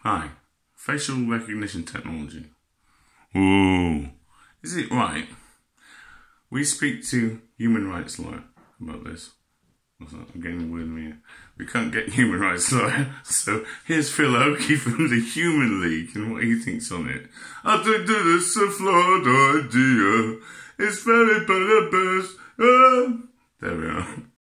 Hi. Facial recognition technology. Ooh. Is it right? We speak to human rights lawyer about this. What's that? I'm getting weird in here. We can't get human rights lawyer. So here's Phil Oakey from the Human League and what he thinks on it. I think that it's a flawed idea. It's very bad at best. There we are.